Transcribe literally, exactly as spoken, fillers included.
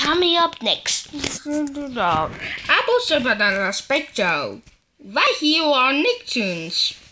Coming up next, Apple Super Banana Spectral, right here on Nicktoons.